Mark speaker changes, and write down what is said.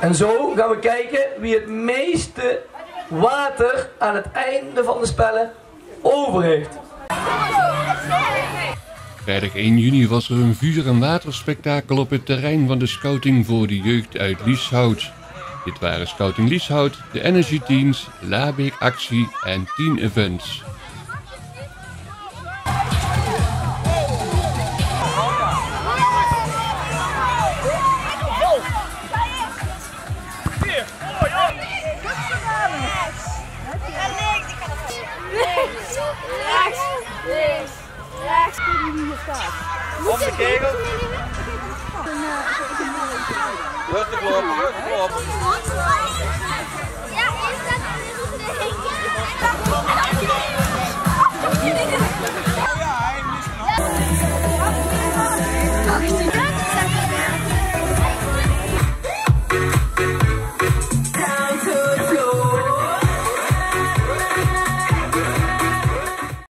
Speaker 1: En zo gaan we kijken wie het meeste water aan het einde van de spellen over heeft.
Speaker 2: Vrijdag 1 juni was er een vuur- en waterspektakel op het terrein van de scouting voor de jeugd uit Lieshout. Dit waren Scouting Lieshout, de Energy Teens, Labeek Actie en Teen Events.
Speaker 3: Op de kegel. Rustig lopen, rustig lopen. Ja, is dat